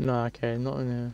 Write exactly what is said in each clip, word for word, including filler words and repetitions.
No, okay, not in here.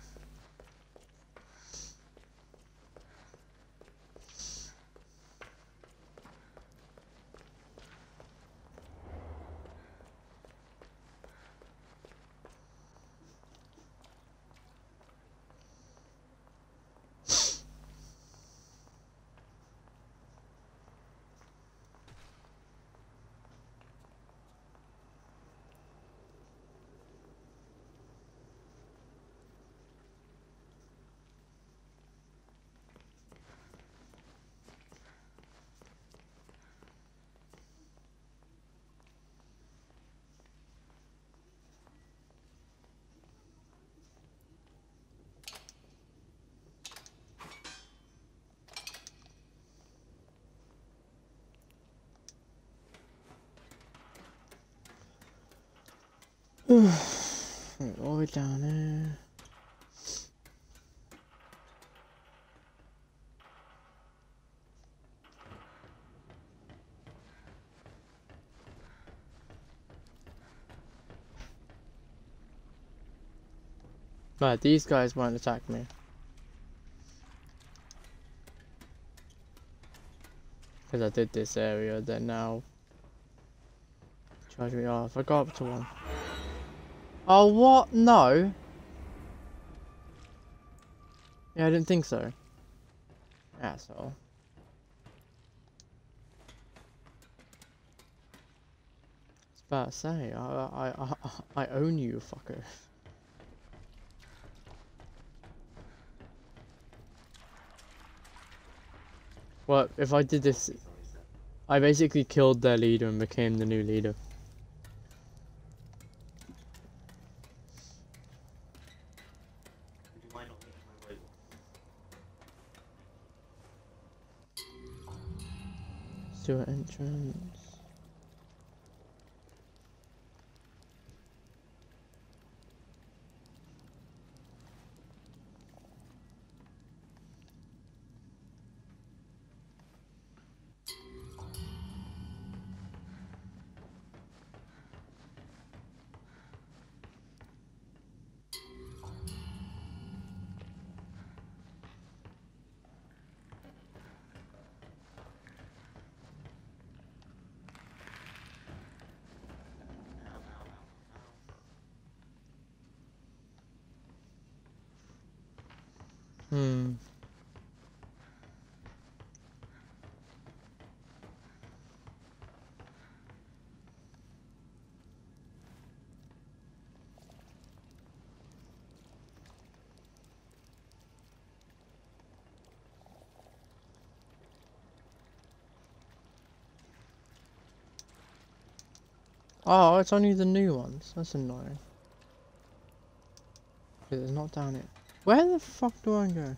Right, all the way down there. Right, these guys won't attack me. Because I did this area, they're now charge me off. I got up to one. Oh, what? No. Yeah, I didn't think so. Asshole. I was about to say, I, I, I, I own you, fucker. Well, if I did this, I basically killed their leader and became the new leader. Sewer entrance. Hmm. Oh, it's only the new ones. That's annoying. It's not down it. Where the fuck do I go?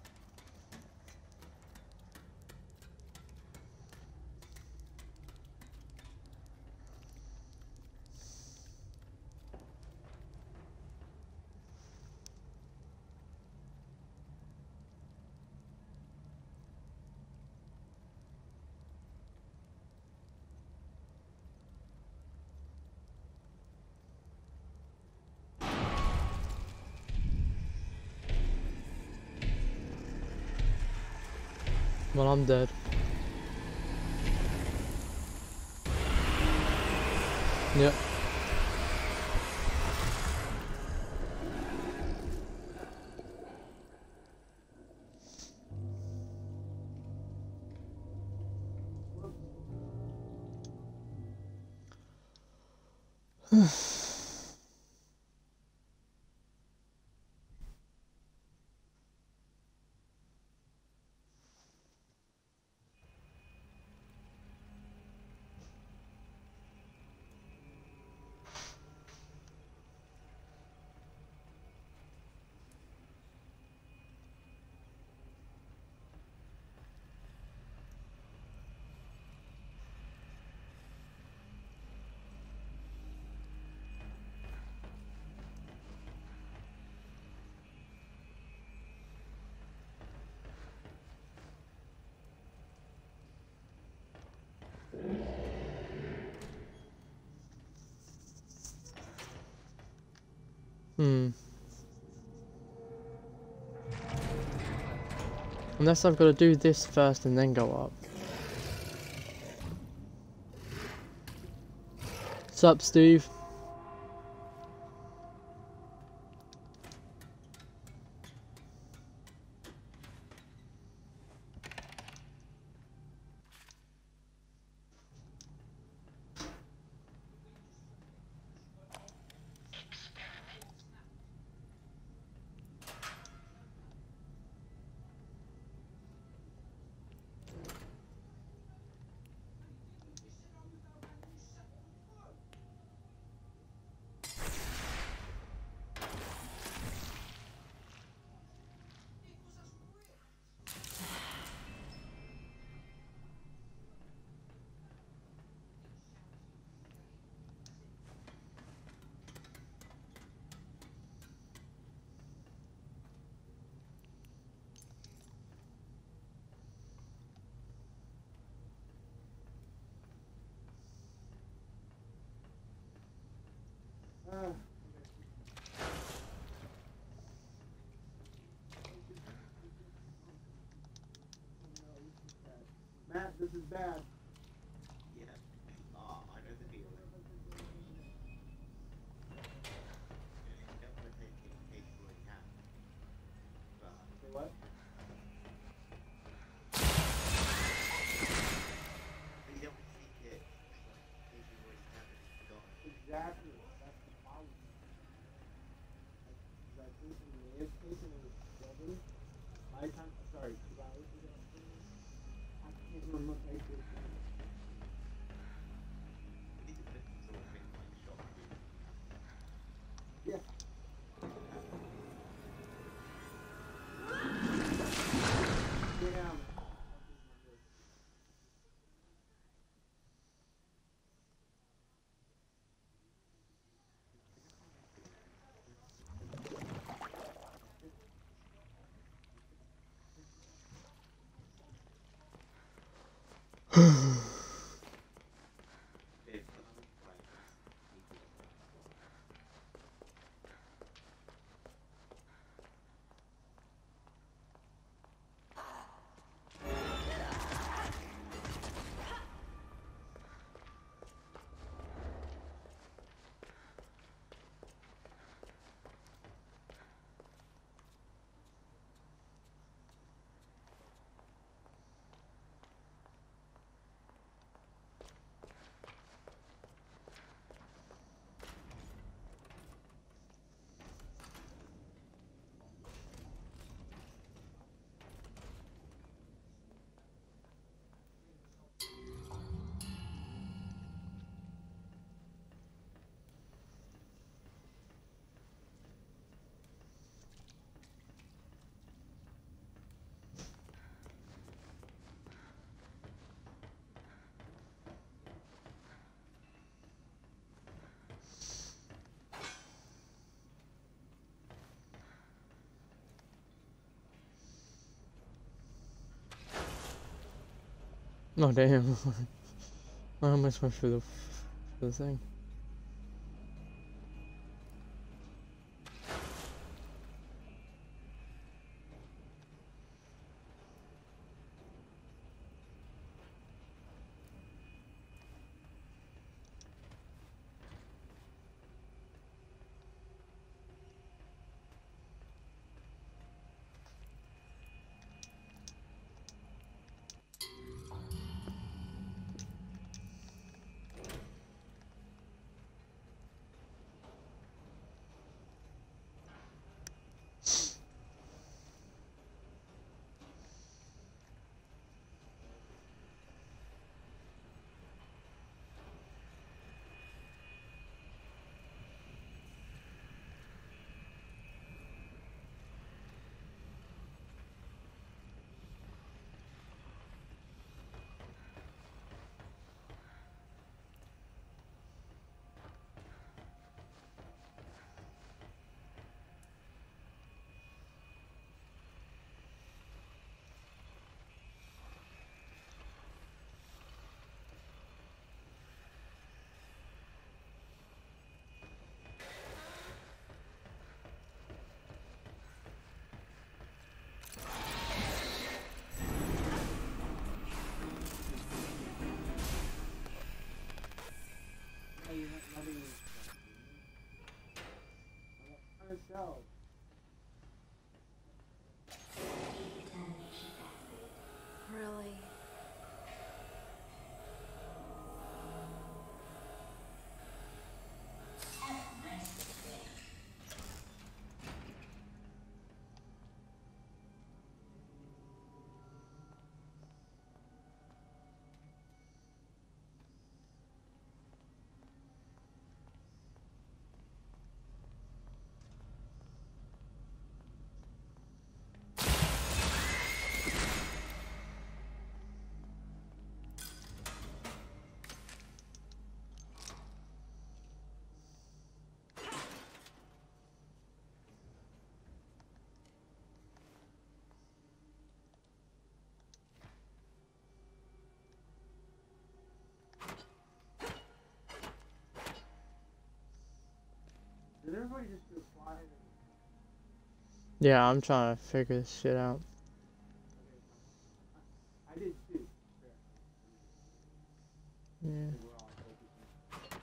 Well, I'm dead. Yep. Hmm. Unless I've got to do this first and then go up. Sup, Steve? Matt, this is bad. Yeah. Oh, I know the deal. You don't want to take it in case you already have. But Say what? you don't want to take it in case you already have it and forgotten. Exactly. That's the problem. Because I think in the live station it was seven. My time, sorry, two hours ago. I can't remember what I did. We need to put some sort of thing like shop food. Yeah. Damn. If I'm right, Oh damn. How am I supposed to do the, for the thing? go. Really? Did everybody just go fly? Yeah, I'm trying to figure this shit out. I did too. Yeah. We're all focusing.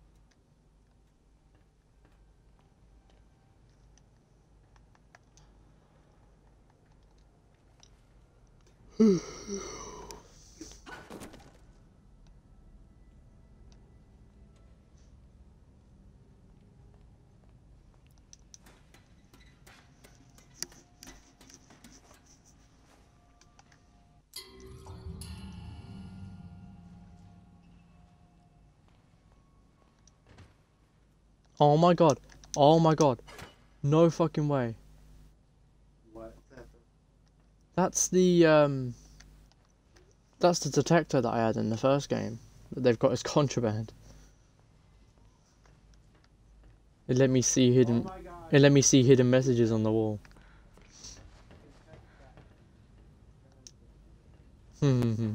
Oh my god. Oh my god. No fucking way. What? That's the um that's the detector that I had in the first game that they've got as contraband. It let me see Oh hidden my god. it let me see hidden messages on the wall. Hmm. And the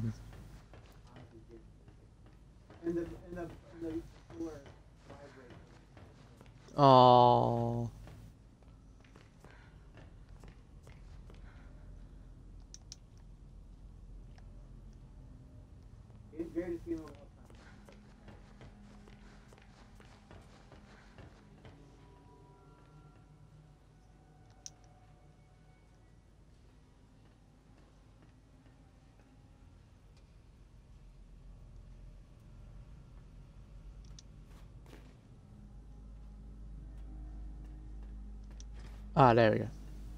and the and the floor vibrates. Oh. It's greatest game of all time. Ah, there we go.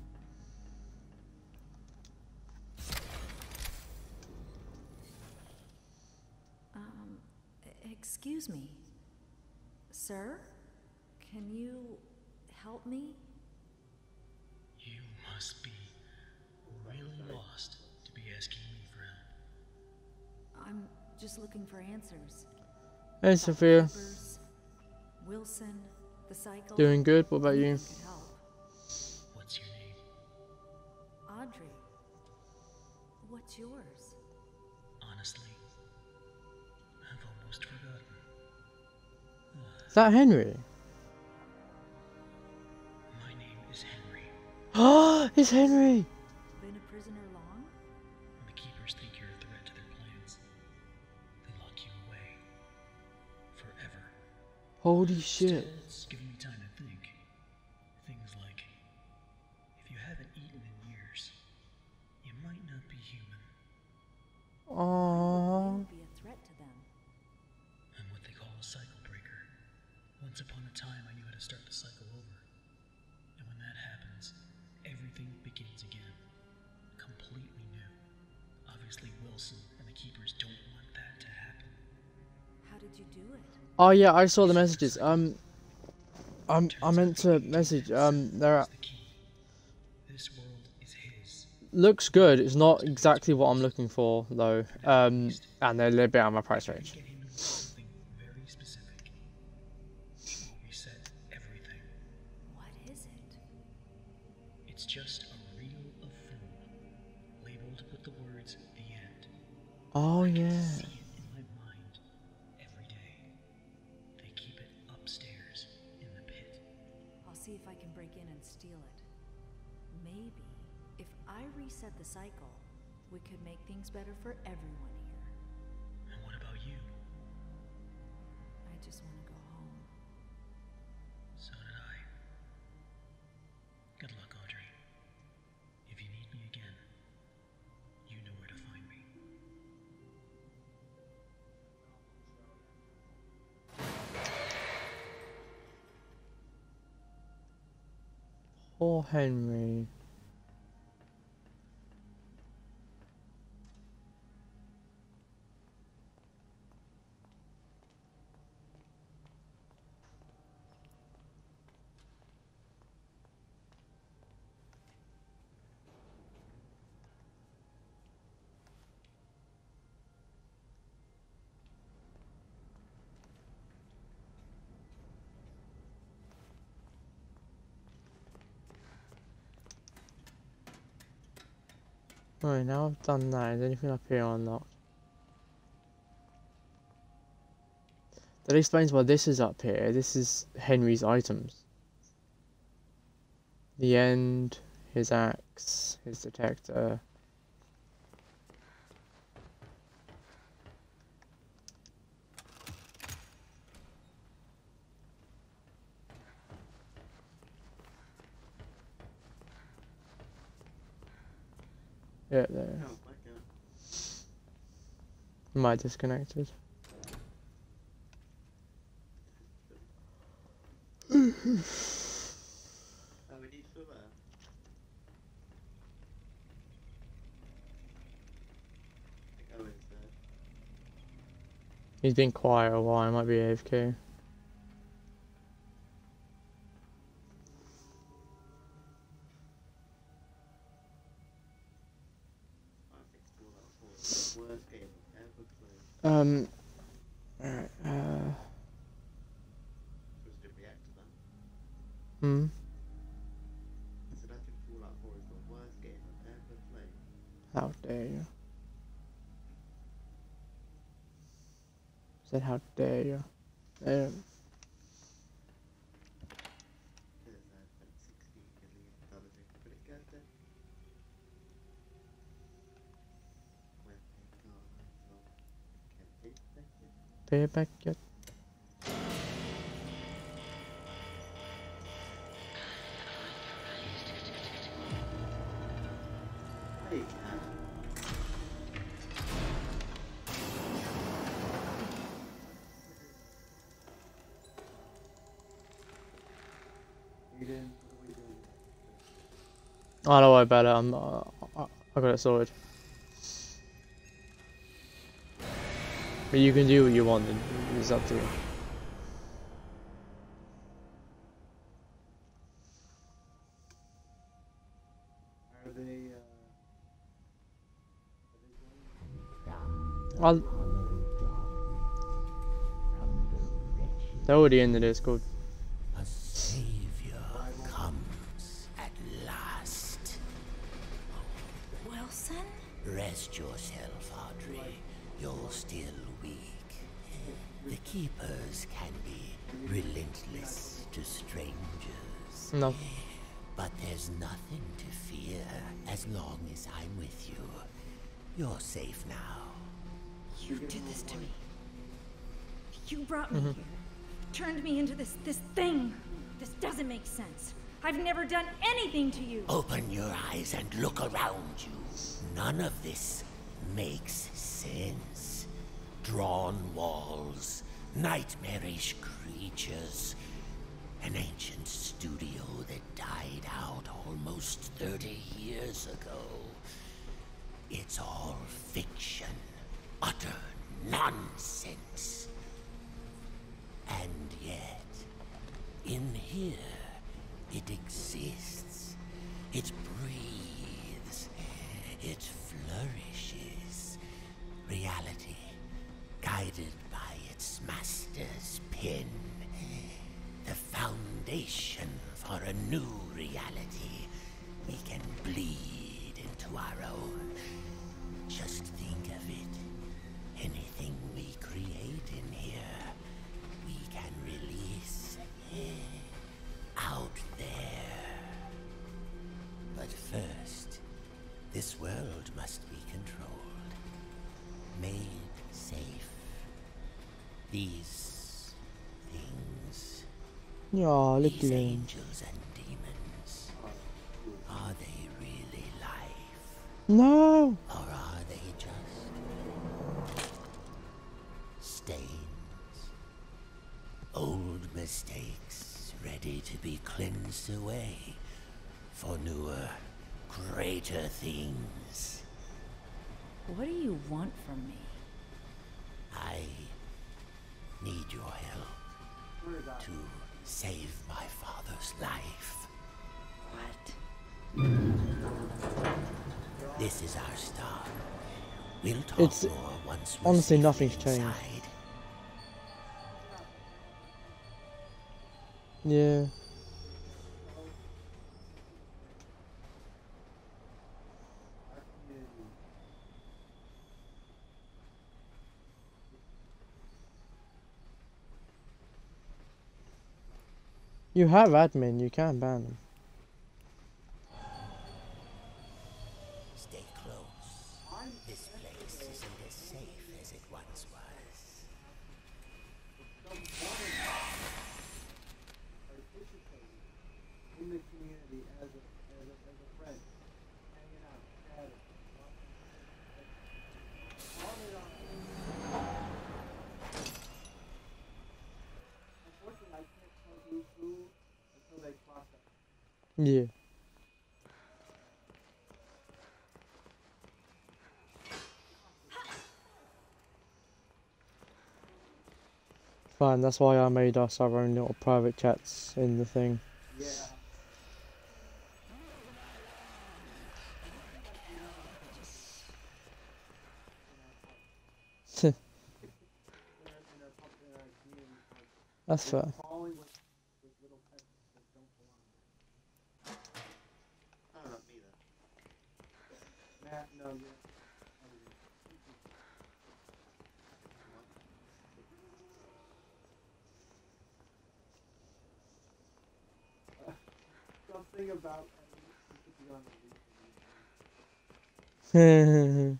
Um, excuse me. Sir? Can you help me? You must be really lost to be asking me for help. I'm just looking for answers. Hey About Sophia. Keepers, Wilson, the cycle. Doing good, what about you? Anything could help. What's your name? Audrey. What's yours? Honestly, I've almost forgotten. Is that Henry? My name is Henry. Oh, it's Henry! Been a prisoner long? When the Keepers think you're a threat to their plans, they lock you away. Forever. Holy shit. Still, it's given me time to think. Things like, if you haven't eaten in years, you might not be human. Aww. You would be a threat to them. I'm what they call a cycle breaker. Once upon a time, I knew how to start the cycle over. And when that happens, everything begins again. Completely new. Obviously, Wilson and the Keepers don't want that to happen. How did you do it? Oh yeah, I saw the messages. Um, I'm I meant to message. Um, there are, The key. This world is his. looks good. It's not exactly what I'm looking for though. Um, and they're a little bit out of my price range. Get him to do something very specific. Will reset everything. What is it? It's just a reel of food, labeled with the words "the end." Oh I yeah. can see it in my mind every day. They keep it upstairs in the pit. I'll see if I can break in and steal it. Maybe, if I reset the cycle, we could make things better for everyone here. And what about you? I just want to go home. So did I. Poor Henry. Right, now I've done that, is anything up here unlocked? That explains why this is up here. This is Henry's items. The end, his axe, his detector. Yeah, there. Oh, my God. Am I disconnected? Oh, we need still there. I think Owen's there. He's been quiet a while, I might be A F K. I think Fallout four is the worst game I've ever played. Um, alright, uh, Supposed to react to that. hmm, I said I think Fallout four is the worst game I've ever played. how dare you? Said how dare you? Um, Because I spent sixteen million dollars in credit card debt. When they gone, so can they back it? pay it back yet? Hey, uh, Aiden, what are we doing? Oh, don't worry about it, I'm, uh, I, I got it sorted. But you can do what you want, it's up to you. Are they, uh... I'll... They're already in the Discord. A savior comes at last. Wilson? Rest yourself, Audrey. You're still weak. The Keepers can be relentless to strangers. No. But there's nothing to fear as long as I'm with you. You're safe now. You did this to me. You brought me here. Turned me into this this thing. This doesn't make sense. I've never done anything to you. Open your eyes and look around you. None of this makes sense. Drawn walls, nightmarish creatures, an ancient studio that died out almost thirty years ago. It's all fiction, utter nonsense. And yet, in here, it exists. It breathes. It flourishes. Reality, guided by its master's pen. The foundation for a new reality. We can bleed into our own. Just think of it. Anything we create in here, we can release out there. But first, this world must be controlled, made safe. These things, Yeah, these little. angels and demons, are they really life? No! Or are they just stains? Old mistakes ready to be cleansed away. for newer, greater things. What do you want from me? I need your help to save my father's life. What? This is our start. We'll talk It's- more once we're honestly, safely nothing's changed. inside. Yeah. You have admin, you can ban them. Stay close. This place isn't as safe as it once was. Participating in the community as a, as a, as a friend, hanging out, chatting, watching, on and on. Unfortunately, I can't tell who's who until they cross up. Yeah. Fine, that's why I made us our own little private chats in the thing. Yeah. That's fair. Falling with, with little pets that don't belong I don't know, me though. there. Matt, no, you're. Something about you could be on the leash.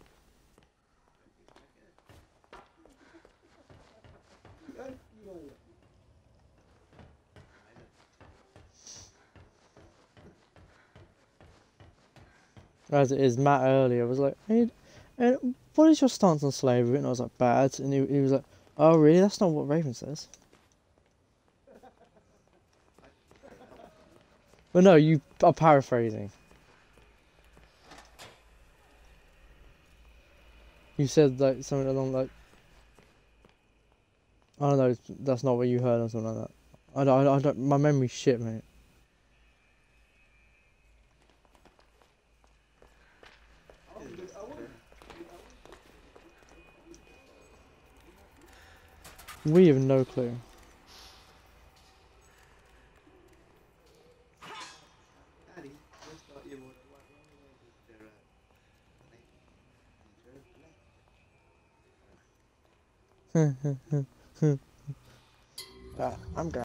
Yes, you are. As it is, Matt earlier was like, hey, hey, what is your stance on slavery? And I was like, bad. And he, he was like, oh, really? That's not what Raven says. But no, you are paraphrasing. You said like something along like, I don't know, that's not what you heard or something like that. I don't, I don't, I don't my memory's shit, mate. We have no clue. Daddy, just thought you would. What they're uh, Ah, I'm going.